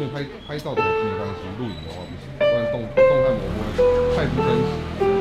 所以拍照的没关系，录影的话不行，不然动态模糊太不真实。